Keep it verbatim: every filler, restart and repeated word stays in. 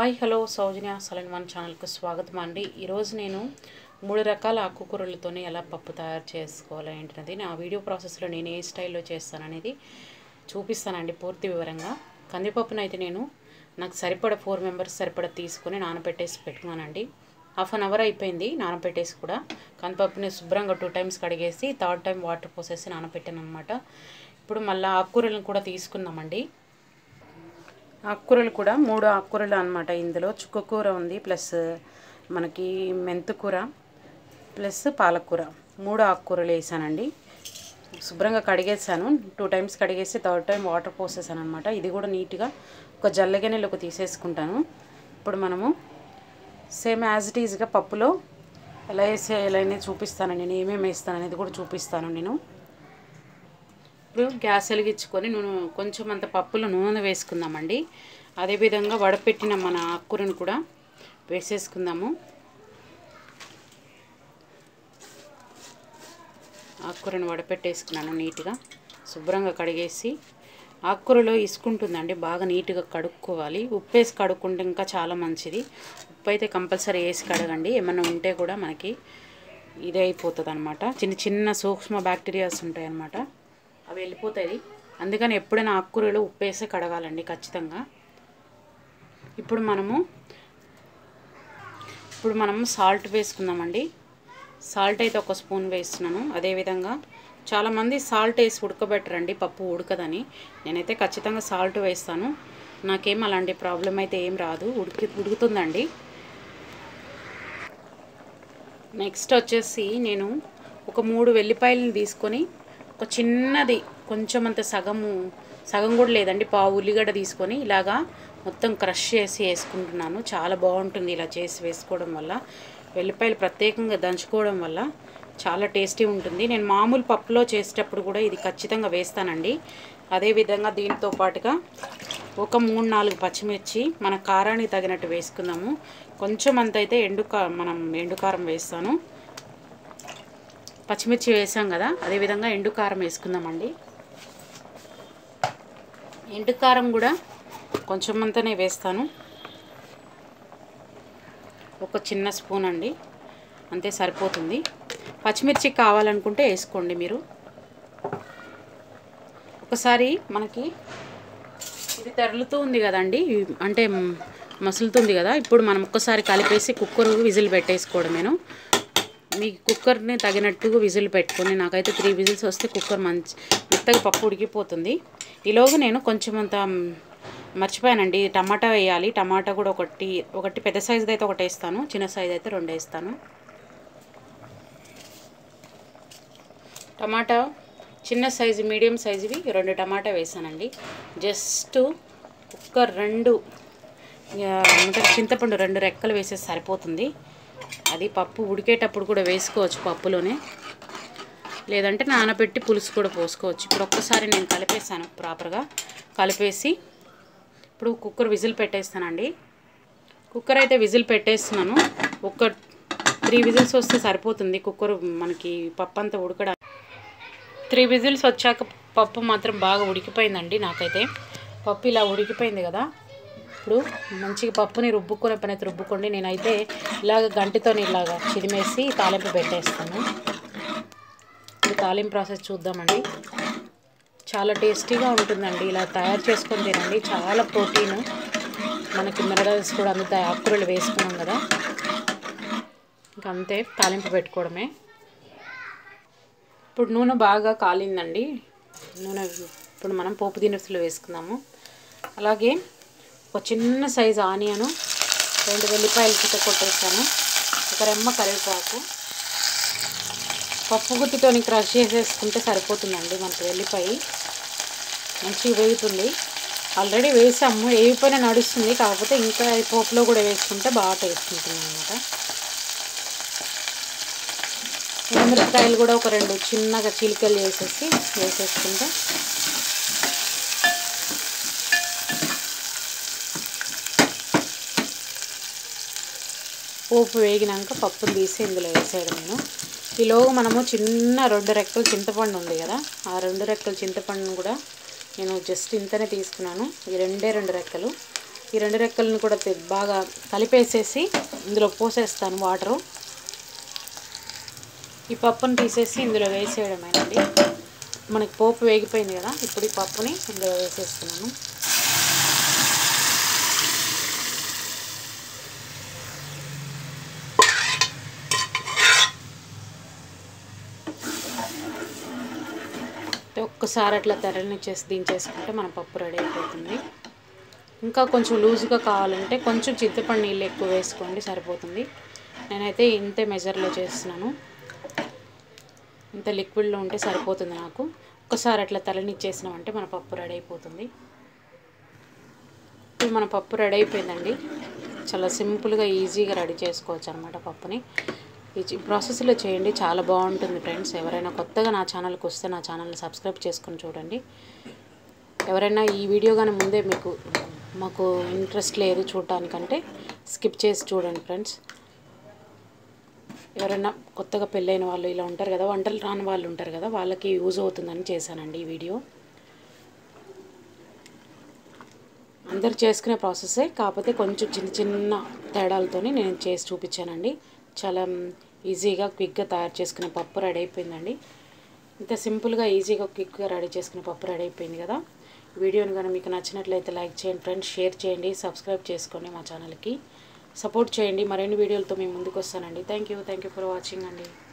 Hi hello Soujanya సలన్ one ఛానల్కు స్వాగతం అండి. ఈరోజు నేను మూడు రకాల ఆకుకూరలతోనే ఎలా పప్పు తయారు చేసుకోవాలి ఏంటనేది నా వీడియో ప్రాసెస్లో నేను ఏ స్టైల్లో చేస్తాననేది చూపిస్తానండి పూర్తి వివరంగా. కందిపప్పును అయితే నేను నాకు సరిపడ ఫోర్ మెంబర్స్ సరిపడ తీసుకొని నానబెట్టేసి పెట్టుకున్నానండి. హాఫ్ అన్ అవర్ అయిపోయింది నానబెట్టేసి కూడా. కందిపప్పుని శుభ్రంగా టూ టైమ్స్ కడిగేసి థర్డ్ టైం వాటర్ పోసేసి నానబెట్టాను అనమాట. ఇప్పుడు మళ్ళీ ఆకుకూరలను కూడా తీసుకుందామండి. ఆకుకూరలు కూడా మూడు ఆకుకూరలు అనమాట. ఇందులో చుక్కకూర ఉంది, ప్లస్ మనకి మెంతుకూర, ప్లస్ పాలకూర, మూడు ఆకుకూరలు వేసానండి. శుభ్రంగా కడిగేసాను, టూ టైమ్స్ కడిగేసి థర్డ్ టైం వాటర్ పోసేసాను అనమాట. ఇది కూడా నీట్గా ఒక జల్లెగనెలోకి తీసేసుకుంటాను. ఇప్పుడు మనము సేమ్ యాజ్ ఇట్ ఈజ్గా పప్పులో ఎలా వేసేయాలని చూపిస్తాను. నేను ఏమేమి వేస్తాను అనేది కూడా చూపిస్తాను నేను. ఇప్పుడు గ్యాస్ వెలిగించుకొని నూనె కొంచెం అంత పప్పులో నూనె వేసుకుందామండి. అదేవిధంగా వడపెట్టిన మన ఆకుకూరను కూడా వేసేసుకుందాము. ఆకుకూరను వడపెట్టేసుకున్నాను నీట్గా, శుభ్రంగా కడిగేసి. ఆకుకూరలో ఇసుకుంటుందండి, బాగా నీట్గా కడుక్కోవాలి. ఉప్పు వేసి కడుక్కుంటే ఇంకా చాలా మంచిది. ఉప్పు అయితే కంపల్సరీ వేసి కడగండి, ఏమన్నా ఉంటే కూడా మనకి ఇదే అయిపోతుంది అనమాట. చిన్న చిన్న సూక్ష్మ బ్యాక్టీరియాస్ ఉంటాయి అన్నమాట, అవి వెళ్ళిపోతాయి. అందుకని ఎప్పుడైనా ఆకుకూరలు ఉప్పు వేసి కడగాలండి ఖచ్చితంగా. ఇప్పుడు మనము ఇప్పుడు మనము సాల్ట్ వేసుకుందామండి. సాల్ట్ అయితే ఒక స్పూన్ వేస్తున్నాను. అదేవిధంగా చాలామంది సాల్ట్ వేసి ఉడకబెట్టరండి, పప్పు ఉడకదని. నేనైతే ఖచ్చితంగా సాల్ట్ వేస్తాను. నాకేం అలాంటి ప్రాబ్లం అయితే ఏం రాదు, ఉడికి ఉడుకుతుందండి. నెక్స్ట్ వచ్చేసి నేను ఒక మూడు వెల్లిపాయలను తీసుకొని ఒక చిన్నది కొంచెం అంత సగము సగం కూడా లేదండి పావు ఉల్లిగడ్డ తీసుకొని ఇలాగా మొత్తం క్రష్ చేసి వేసుకుంటున్నాను. చాలా బాగుంటుంది ఇలా చేసి వేసుకోవడం వల్ల. వెల్లిపాయలు ప్రత్యేకంగా దంచుకోవడం వల్ల చాలా టేస్టీ ఉంటుంది. నేను మామూలు పప్పులో చేసేటప్పుడు కూడా ఇది ఖచ్చితంగా వేస్తానండి. అదేవిధంగా దీంతో పాటుగా ఒక మూడు నాలుగు పచ్చిమిర్చి మన కారానికి తగినట్టు వేసుకుందాము. కొంచెం అంత అయితే ఎండు కా మనం ఎండు కారం వేస్తాను. పచ్చిమిర్చి వేసాం కదా, అదేవిధంగా ఎండు కారం వేసుకుందామండి. ఎండు కారం కూడా కొంచెం అంతనే వేస్తాను, ఒక చిన్న స్పూన్ అండి, అంతే సరిపోతుంది. పచ్చిమిర్చి కావాలనుకుంటే వేసుకోండి మీరు. ఒకసారి మనకి ఇది తెరలుతూ ఉంది కదండి, అంటే మసులుతుంది కదా. ఇప్పుడు మనం ఒక్కసారి కలిపేసి కుక్కర్ విజిల్ పెట్టేసుకోవడమేను. మీ కుక్కర్ని తగినట్టుగా విజిల్ పెట్టుకొని, నాకైతే త్రీ విజిల్స్ వస్తే కుక్కర్ మంచి మెత్తగా పప్పు ఉడికిపోతుంది. ఈలోగా నేను కొంచెం అంత మర్చిపోయానండి, టమాటా వేయాలి. టమాటా కూడా ఒకటి ఒకటి పెద్ద సైజుది అయితే ఒకటి వేస్తాను, చిన్న సైజు అయితే రెండు వేస్తాను. టమాటా చిన్న సైజు మీడియం సైజువి రెండు టమాటా వేసానండి. జస్ట్ కుక్కర్ రెండు చింతపండు రెండు రెక్కలు వేసేసి సరిపోతుంది. అది పప్పు ఉడికేటప్పుడు కూడా వేసుకోవచ్చు పప్పులోనే, లేదంటే నానబెట్టి పులుసు కూడా పోసుకోవచ్చు. ఇప్పుడు ఒక్కసారి నేను కలిపేసాను, ప్రాపర్గా కలిపేసి ఇప్పుడు కుక్కర్ విజిల్ పెట్టేస్తానండి. కుక్కర్ అయితే విజిల్ పెట్టేస్తున్నాను. ఒక త్రీ విజిల్స్ వస్తే సరిపోతుంది కుక్కర్ మనకి పప్పు అంతా ఉడకడానికి. త్రీ విజిల్స్ వచ్చాక పప్పు మాత్రం బాగా ఉడికిపోయిందండి. నాకైతే పప్పు ఇలా ఉడికిపోయింది కదా. ఇప్పుడు మంచిగా పప్పుని రుబ్బుకునే పని అయితే రుబ్బుకోండి. నేనైతే ఇలాగ గంటితో ఇలాగ చిదిమేసి తాలింపు పెట్టేస్తాను. ఇప్పుడు తాలింపు ప్రాసెస్ చూద్దామండి. చాలా టేస్టీగా ఉంటుందండి, ఇలా తయారు చేసుకొని తినండి. చాలా ప్రోటీన్, మనకి మినరల్స్ కూడా అందుతాయి. ఆకుకూరలు వేసుకున్నాం కదా, ఇంకా అంతే తాలింపు పెట్టుకోవడమే. ఇప్పుడు నూనె బాగా కాలిందండి. నూనె ఇప్పుడు మనం పోపు దినుసులు వేసుకుందాము. అలాగే ఒక చిన్న సైజు ఆనియను, రెండు వెల్లిపాయలు చిక్క కొట్టేసాను, ఒక రెమ్మ కరివేపాకు. పప్పు గుత్తితో క్రష్ చేసేసుకుంటే సరిపోతుందండి. మనకు వెల్లిపాయ మంచిగా వేగుతుంది. ఆల్రెడీ వేసాము, వేగిపోయినా నడుస్తుంది, కాకపోతే ఇంకా పోపులో కూడా వేసుకుంటే బాగా టేస్ట్ ఉంటుంది అన్నమాట. ఎండుమిరపకాయలు కూడా ఒక రెండు చిన్నగా చిలికలు వేసేసి వేసేసుకుంటే పోపు వేగినాక పప్పును తీసి ఇందులో వేసేయడం. నేను ఈలోగా మనము చిన్న రెండు రెక్కలు చింతపండు ఉంది కదా, ఆ రెండు రెక్కలు చింతపండును కూడా నేను జస్ట్ ఇంతనే తీసుకున్నాను. ఈ రెండే రెండు రెక్కలు ఈ రెండు రెక్కలను కూడా బాగా కలిపేసేసి ఇందులో పోసేస్తాను వాటరు. ఈ పప్పును తీసేసి ఇందులో వేసేయడమేనండి. మనకి పోపు వేగిపోయింది కదా, ఇప్పుడు ఈ పప్పుని ఇందులో వేసేస్తున్నాను. ఒక్కసారి అట్లా తెరనిచ్చేసి దించేసుకుంటే మన పప్పు రెడీ అయిపోతుంది. ఇంకా కొంచెం లూజుగా కావాలంటే కొంచెం చింతపండు నీళ్ళు ఎక్కువ వేసుకోండి, సరిపోతుంది. నేనైతే ఇంతే మెజర్లో చేస్తున్నాను, ఇంత లిక్విడ్లో ఉంటే సరిపోతుంది నాకు. ఒక్కసారి అట్లా తెరనిచ్చేసినామంటే మన పప్పు రెడీ అయిపోతుంది. ఇప్పుడు మన పప్పు రెడీ అయిపోయిందండి. చాలా సింపుల్గా ఈజీగా రెడీ చేసుకోవచ్చు అనమాట పప్పుని. ఈ ప్రాసెస్లో చేయండి, చాలా బాగుంటుంది ఫ్రెండ్స్. ఎవరైనా కొత్తగా నా ఛానల్కి వస్తే నా ఛానల్ని సబ్స్క్రైబ్ చేసుకొని చూడండి. ఎవరైనా ఈ వీడియో కానీ ముందే మీకు మాకు ఇంట్రెస్ట్ లేదు చూడటానికంటే స్కిప్ చేసి చూడండి ఫ్రెండ్స్. ఎవరైనా కొత్తగా పెళ్ళైన వాళ్ళు ఇలా ఉంటారు కదా, వంటలు రాని వాళ్ళు ఉంటారు కదా, వాళ్ళకి యూజ్ అవుతుందని చేశానండి ఈ వీడియో. అందరు చేసుకునే ప్రాసెసే, కాకపోతే కొంచెం చిన్న చిన్న తేడాలతో నేను చేసి చూపించానండి. చాలా ఈజీగా క్విక్గా తయారు చేసుకునే పప్పు రెడీ అయిపోయిందండి. ఇంత సింపుల్గా ఈజీగా క్విక్గా రెడీ చేసుకునే పప్పు రెడీ అయిపోయింది కదా. వీడియోని కానీ మీకు నచ్చినట్లయితే లైక్ చేయండి ఫ్రెండ్స్, షేర్ చేయండి, సబ్స్క్రైబ్ చేసుకోండి, మా ఛానల్కి సపోర్ట్ చేయండి. మరిన్ని వీడియోలతో మేము ముందుకు వస్తానండి. Thank you thank you for watching అండి.